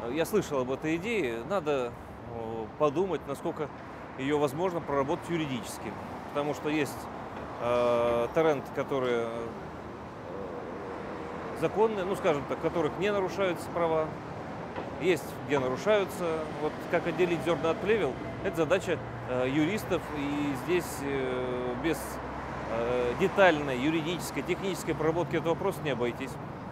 Я слышал об этой идее, надо подумать, насколько ее возможно проработать юридически. Потому что есть торренты, которые законные, ну скажем так, в которых не нарушаются права, есть где нарушаются. Вот как отделить зерна от плевел, это задача юристов, и здесь без детальной юридической, технической проработки этого вопроса не обойтись.